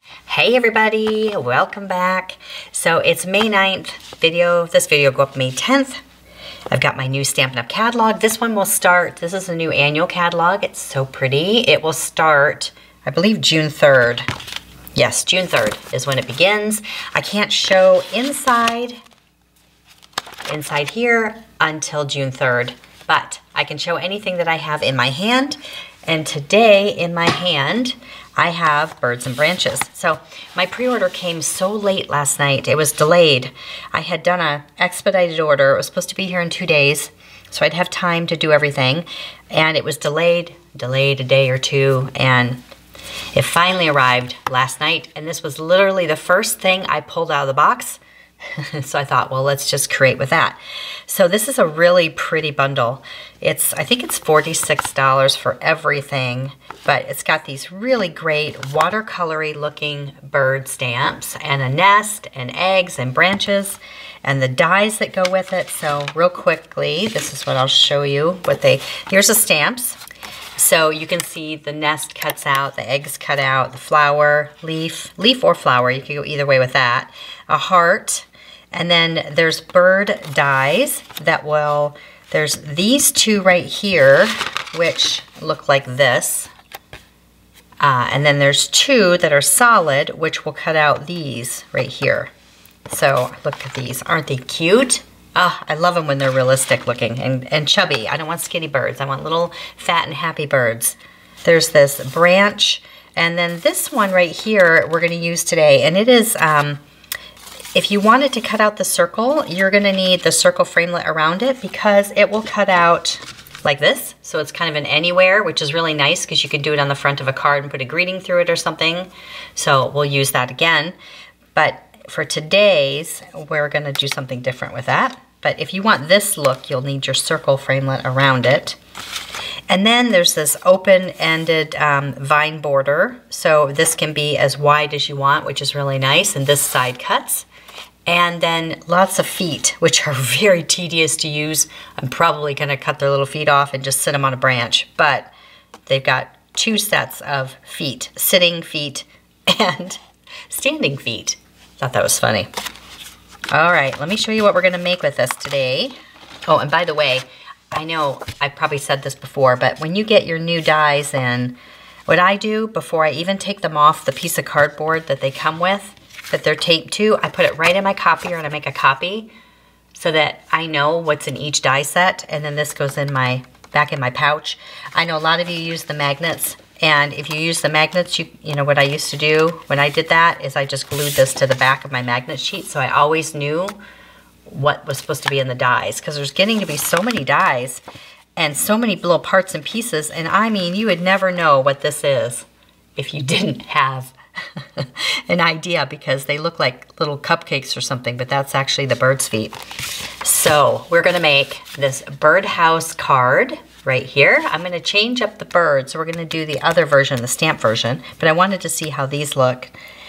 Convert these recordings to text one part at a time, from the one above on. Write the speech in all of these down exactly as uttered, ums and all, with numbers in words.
Hey everybody, welcome back. So it's May ninth video. This video will go up May tenth. I've got my new Stampin' Up! Catalog. This one will start, this is a new annual catalog. It's so pretty. It will start, I believe, June third. Yes, June third is when it begins. I can't show inside, inside here until June third, but I can show anything that I have in my hand. And today in my hand, I have Birds and Branches. So my pre-order came so late last night. It was delayed. I had done an expedited order. It was supposed to be here in two days, so I'd have time to do everything. And it was delayed, delayed a day or two, and it finally arrived last night. And this was literally the first thing I pulled out of the box. So I thought, well, let's just create with that. So this is a really pretty bundle. It's, I think it's forty-six dollars for everything, but it's got these really great watercolory looking bird stamps and a nest and eggs and branches and the dies that go with it. So real quickly, this is what I'll show you. What they, here's the stamps. So you can see the nest cuts out, the eggs cut out, the flower, leaf, leaf or flower, you can go either way with that, a heart, and then there's bird dies that will, there's these two right here, which look like this, uh, and then there's two that are solid, which will cut out these right here. So look at these, aren't they cute? Ah, I love them when they're realistic looking and, and chubby. I don't want skinny birds. I want little fat and happy birds. There's this branch, and then this one right here we're going to use today. And it is, um, if you wanted to cut out the circle, you're going to need the circle framelit around it because it will cut out like this. So it's kind of an anywhere, which is really nice because you can do it on the front of a card and put a greeting through it or something. So we'll use that again. But for today's, we're going to do something different with that. But if you want this look, you'll need your circle framelit around it. And then there's this open-ended um, vine border. So this can be as wide as you want, which is really nice. And this side cuts. And then lots of feet, which are very tedious to use. I'm probably going to cut their little feet off and just sit them on a branch. But they've got two sets of feet, sitting feet and standing feet. Thought that was funny. All right, let me show you what we're gonna make with this today. Oh, and by the way, I know I probably said this before, but when you get your new dies in, what I do before I even take them off the piece of cardboard that they come with, that they're taped to, I put it right in my copier and I make a copy so that I know what's in each die set, and then this goes in my, back in my pouch. I know a lot of you use the magnets. And if you use the magnets, you, you know what I used to do when I did that is I just glued this to the back of my magnet sheet so I always knew what was supposed to be in the dies, because there's getting to be so many dies and so many little parts and pieces, and I mean, you would never know what this is if you didn't have an idea, because they look like little cupcakes or something, but that's actually the bird's feet. So we're gonna make this Birdhouse card right here. I'm going to change up the bird, so we're going to do the other version, the stamp version, but I wanted to see how these look.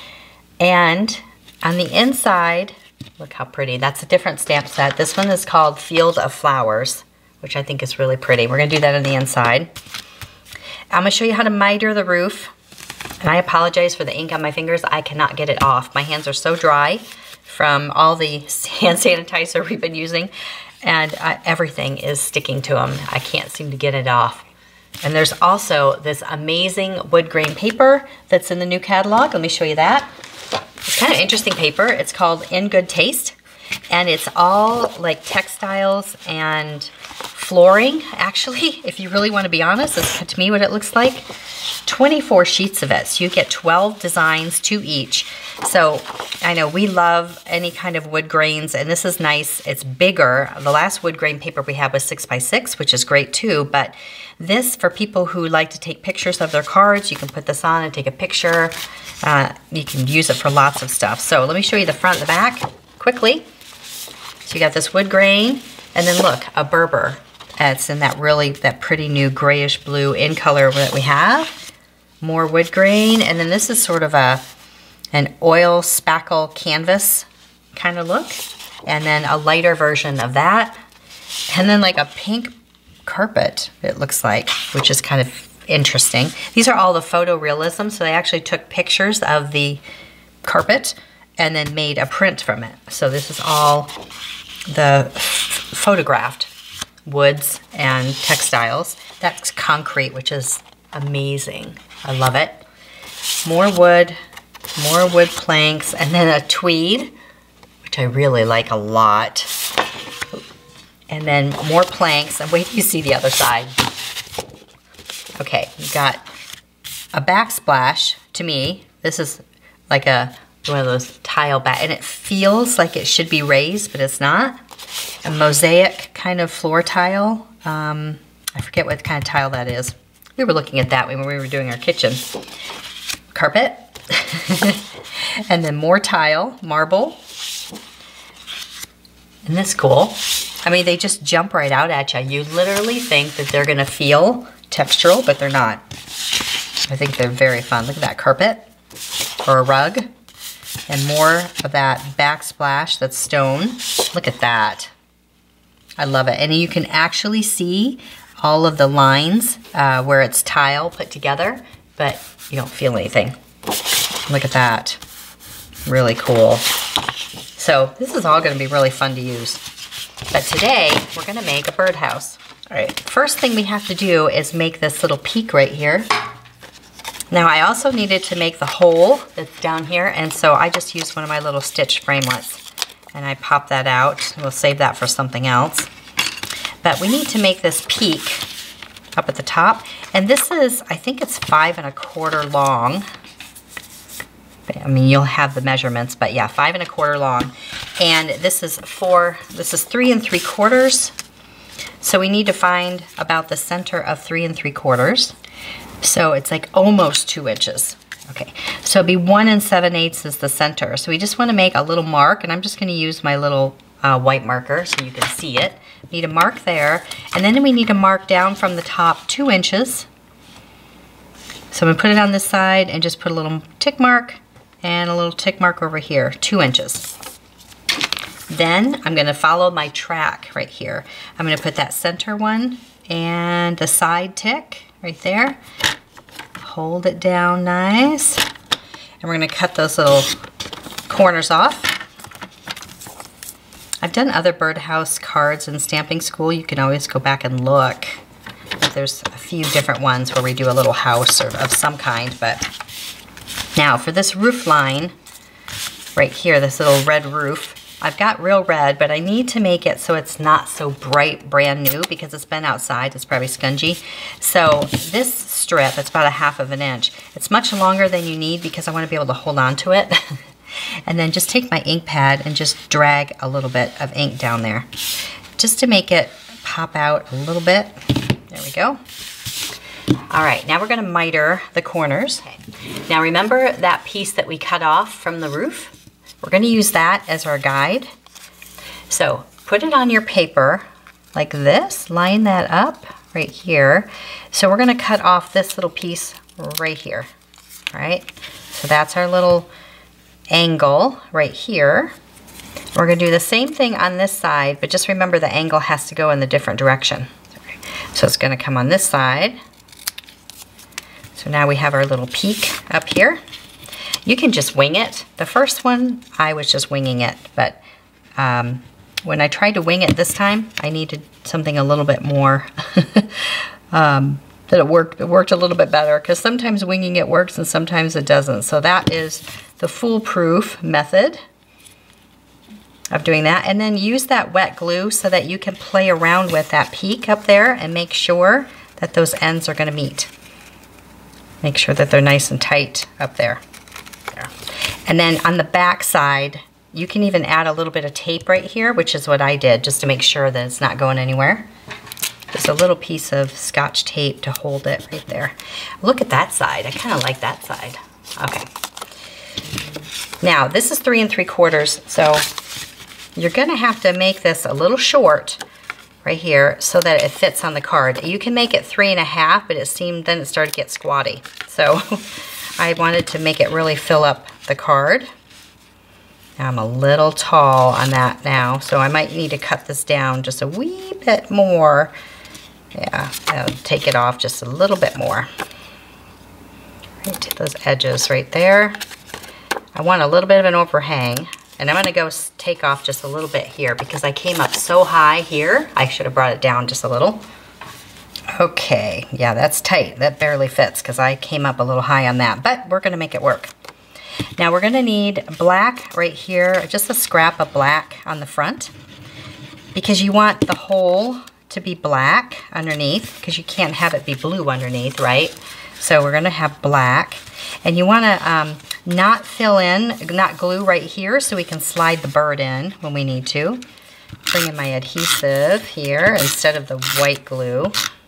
And on the inside, look how pretty. That's a different stamp set. This one is called Field of Flowers, which I think is really pretty. We're going to do that on the inside. I'm going to show you how to miter the roof, and I apologize for the ink on my fingers. I cannot get it off. My hands are so dry from all the hand sanitizer we've been using. And uh, everything is sticking to them. I can't seem to get it off. And there's also this amazing wood grain paper that's in the new catalog. Let me show you that. It's kind of interesting paper. It's called In Good Taste. And it's all like textiles and flooring, actually, if you really want to be honest. This is to me what it looks like. twenty-four sheets of it. So you get twelve designs, two each. So I know we love any kind of wood grains, and this is nice. It's bigger. The last wood grain paper we had was six by six, which is great too. But this, for people who like to take pictures of their cards, you can put this on and take a picture. Uh, you can use it for lots of stuff. So let me show you the front and the back quickly. So you got this wood grain, and then look, a Berber. And it's in that really, that pretty new grayish blue in color that we have. More wood grain, and then this is sort of a an oil spackle canvas kind of look. And then a lighter version of that. And then like a pink carpet, it looks like, which is kind of interesting. These are all the photorealism, so they actually took pictures of the carpet and then made a print from it. So this is all the photographed woods and textiles. That's concrete, which is amazing. I love it. More wood, more wood planks, and then a tweed, which I really like a lot. And then more planks, and wait till you see the other side. Okay, you got a backsplash. To me, this is like a one of those tile back, and it feels like it should be raised, but it's not. A mosaic kind of floor tile. Um, I forget what kind of tile that is. We were looking at that when we were doing our kitchen. Carpet. And then more tile, marble. Isn't this cool? I mean, they just jump right out at you. You literally think that they're gonna feel textural, but they're not. I think they're very fun. Look at that carpet or a rug. And more of that backsplash that's stone. Look at that. I love it. And you can actually see all of the lines uh, where it's tile put together, but you don't feel anything. Look at that. Really cool. So this is all gonna be really fun to use. But today, we're gonna make a birdhouse. All right, first thing we have to do is make this little peak right here. Now I also needed to make the hole that's down here, and so I just used one of my little stitch framelits. And I pop that out. We'll save that for something else. But we need to make this peak up at the top. And this is, I think it's five and a quarter long. I mean, you'll have the measurements, but yeah, five and a quarter long. And this is four, this is three and three quarters. So we need to find about the center of three and three quarters. So it's like almost two inches. Okay, so it'd be one and seven eighths is the center. So we just want to make a little mark, and I'm just going to use my little uh, white marker so you can see it. Need a mark there, and then we need to mark down from the top two inches. So I'm going to put it on this side and just put a little tick mark and a little tick mark over here, two inches. Then I'm going to follow my track right here. I'm going to put that center one and a side tick right there. Hold it down nice. And we're going to cut those little corners off. I've done other birdhouse cards in stamping school. You can always go back and look. There's a few different ones where we do a little house or of some kind. But now for this roof line right here, this little red roof, I've got real red, but I need to make it so it's not so bright brand new because it's been outside. It's probably scungy. So this strip, it's about a half of an inch. It's much longer than you need because I want to be able to hold on to it. And then just take my ink pad and just drag a little bit of ink down there just to make it pop out a little bit. There we go. All right, now we're going to miter the corners. Okay. Now remember that piece that we cut off from the roof? We're going to use that as our guide. So put it on your paper like this, line that up right here. So we're going to cut off this little piece right here, all right? So that's our little angle right here. We're going to do the same thing on this side, but just remember the angle has to go in the different direction. So it's going to come on this side. So now we have our little peak up here. You can just wing it. The first one, I was just winging it, but um, when I tried to wing it this time, I needed something a little bit more, um, that it worked, it worked a little bit better, because sometimes winging it works and sometimes it doesn't. So that is the foolproof method of doing that. And then use that wet glue so that you can play around with that peak up there and make sure that those ends are going to meet. Make sure that they're nice and tight up there. There. And then on the back side, you can even add a little bit of tape right here, which is what I did, just to make sure that it's not going anywhere. Just a little piece of Scotch tape to hold it right there. Look at that side. I kind of like that side. Okay. Now, this is three and three quarters, so you're going to have to make this a little short right here so that it fits on the card. You can make it three and a half, but it seemed then it started to get squatty. So I wanted to make it really fill up the card. Now I'm a little tall on that now, so I might need to cut this down just a wee bit more Yeah, I'll take it off just a little bit more. Right to those edges right there. I want a little bit of an overhang, and I'm gonna go take off just a little bit here because I came up so high here. I should have brought it down just a little. Okay, yeah, that's tight. That barely fits because I came up a little high on that, but we're gonna make it work. Now we're gonna need black right here, just a scrap of black on the front because you want the hole to be black underneath because you can't have it be blue underneath, right? So we're gonna have black, and you wanna um, not fill in, not glue right here so we can slide the bird in when we need to. Bring in my adhesive here instead of the white glue.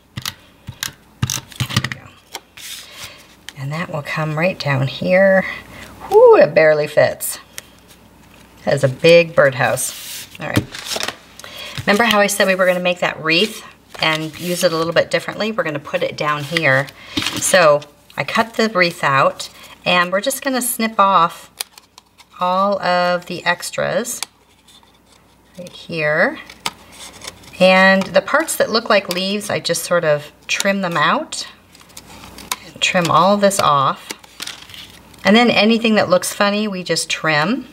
There we go. And that will come right down here. Whoo, it barely fits. That is a big birdhouse. All right. Remember how I said we were gonna make that wreath and use it a little bit differently? We're gonna put it down here. So I cut the wreath out, and we're just gonna snip off all of the extras right here. And the parts that look like leaves, I just sort of trim them out and trim all this off. And then anything that looks funny, we just trim.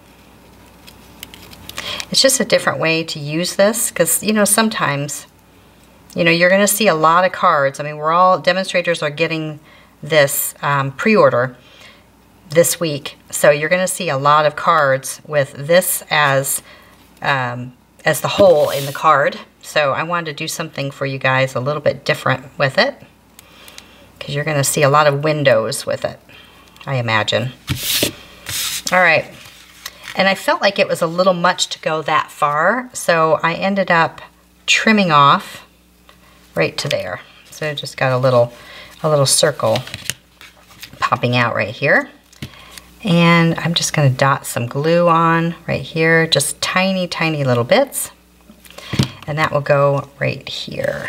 It's just a different way to use this because, you know, sometimes, you know, you're going to see a lot of cards. I mean, we're all, demonstrators are getting this um, pre-order this week. So you're going to see a lot of cards with this as, um, as the hole in the card. So I wanted to do something for you guys a little bit different with it because you're going to see a lot of windows with it, I imagine. All right. And I felt like it was a little much to go that far, so I ended up trimming off right to there. So I just got a little, a little circle popping out right here. And I'm just gonna dot some glue on right here, just tiny, tiny little bits. And that will go right here.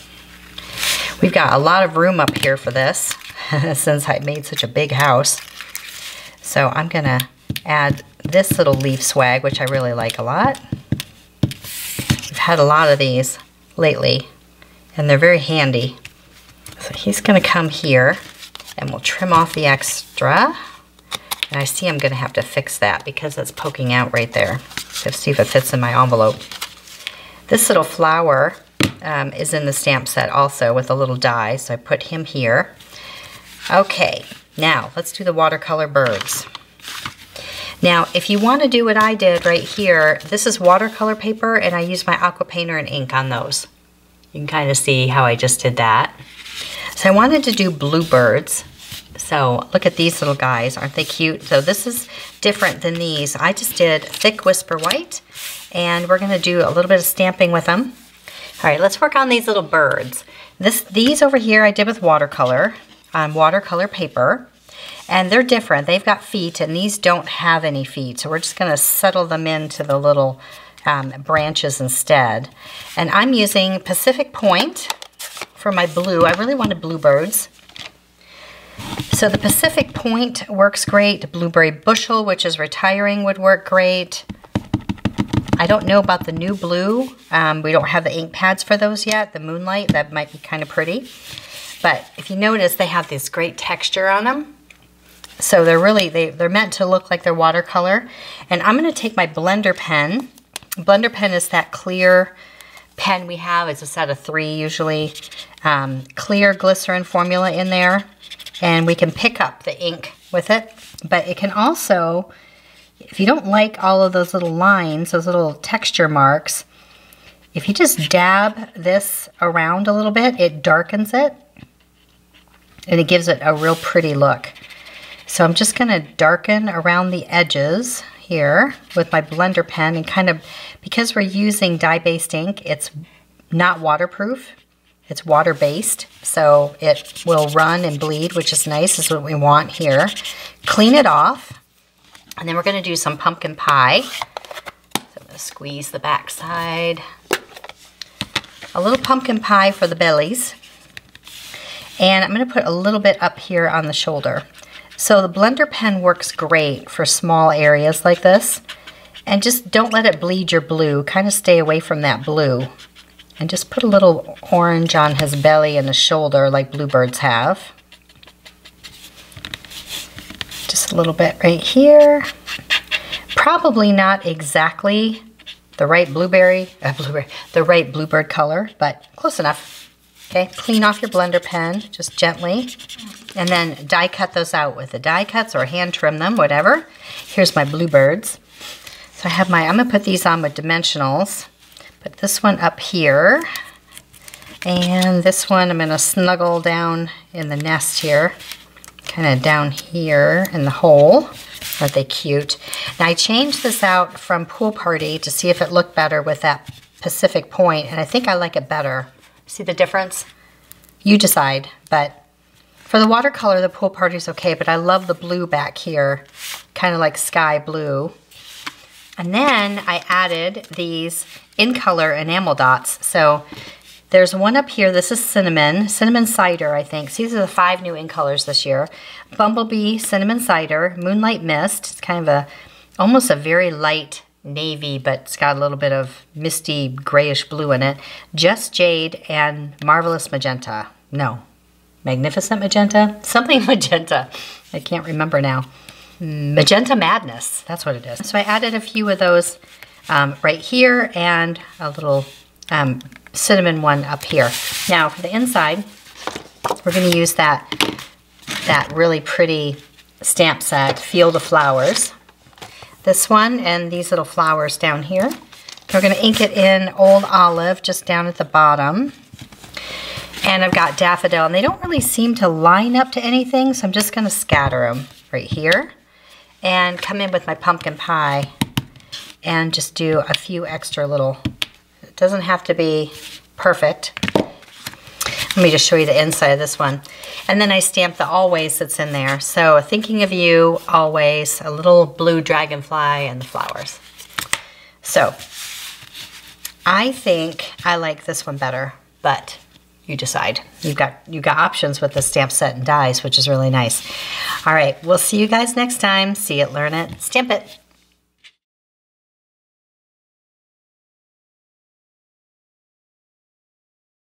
We've got a lot of room up here for this since I made such a big house. So I'm gonna add this little leaf swag, which I really like a lot. We've had a lot of these lately, and they're very handy. So he's gonna come here, and we'll trim off the extra. And I see I'm gonna have to fix that because it's poking out right there. Let's see if it fits in my envelope. This little flower um, is in the stamp set also with a little die, so I put him here. Okay, now let's do the watercolor birds. Now, if you want to do what I did right here, this is watercolor paper, and I use my aqua painter and ink on those. You can kind of see how I just did that. So I wanted to do bluebirds. So look at these little guys, aren't they cute? So this is different than these. I just did thick whisper white, and we're gonna do a little bit of stamping with them. All right, let's work on these little birds. This, these over here I did with watercolor, on watercolor paper. And they're different. They've got feet, and these don't have any feet. So we're just going to settle them into the little um, branches instead. And I'm using Pacific Point for my blue. I really wanted bluebirds. So the Pacific Point works great. Blueberry Bushel, which is retiring, would work great. I don't know about the new blue. Um, we don't have the ink pads for those yet. The Moonlight, that might be kind of pretty. But if you notice, they have this great texture on them. So they're really, they, they're meant to look like they're watercolor. And I'm gonna take my blender pen. Blender pen is that clear pen we have. It's a set of three usually. Um, clear glycerin formula in there. And we can pick up the ink with it. But it can also, if you don't like all of those little lines, those little texture marks, if you just dab this around a little bit, it darkens it. And it gives it a real pretty look. So I'm just going to darken around the edges here with my blender pen, and kind of, because we're using dye-based ink, it's not waterproof, it's water-based, so it will run and bleed, which is nice, is what we want here. Clean it off, and then we're going to do some pumpkin pie. So I'm going to squeeze the back side. A little pumpkin pie for the bellies. And I'm going to put a little bit up here on the shoulder. So the blender pen works great for small areas like this. And just don't let it bleed your blue. Kind of stay away from that blue. And just put a little orange on his belly and his shoulder like bluebirds have. Just a little bit right here. Probably not exactly the right blueberry, uh, blueberry, the right bluebird color, but close enough. Okay, clean off your blender pen, just gently. And then die cut those out with the die cuts or hand trim them, whatever. Here's my bluebirds. So I have my, I'm gonna put these on with dimensionals. Put this one up here. And this one I'm gonna snuggle down in the nest here. Kind of down here in the hole. Aren't they cute? Now I changed this out from Pool Party to see if it looked better with that Pacific Point, and I think I like it better. See the difference? You decide, but for the watercolor, the Pool Party's okay, but I love the blue back here, kind of like sky blue. And then I added these in color enamel dots. So there's one up here. This is cinnamon, cinnamon cider, I think. So these are the five new in colors this year. Bumblebee, cinnamon cider, moonlight mist. It's kind of a, almost a very light navy, but it's got a little bit of misty grayish blue in it. Just jade and marvelous magenta. No, magnificent magenta? Something magenta. I can't remember now. Magenta Madness, that's what it is. So I added a few of those um, right here and a little um, cinnamon one up here. Now for the inside, we're going to use that, that really pretty stamp set, Field of Flowers. This one and these little flowers down here. We're going to ink it in Old Olive just down at the bottom. And I've got Daffodil, and they don't really seem to line up to anything, so I'm just going to scatter them right here. And come in with my pumpkin pie and just do a few extra little, it doesn't have to be perfect. Let me just show you the inside of this one. And then I stamped the always that's in there. So thinking of you, always, a little blue dragonfly and the flowers. So I think I like this one better, but you decide. You've got, you've got options with the stamp set and dies, which is really nice. All right, we'll see you guys next time. See it, learn it, stamp it.